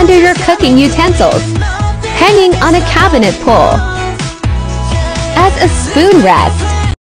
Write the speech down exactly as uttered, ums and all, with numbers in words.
under your cooking utensils, hanging on a cabinet pole. As a spoon rest,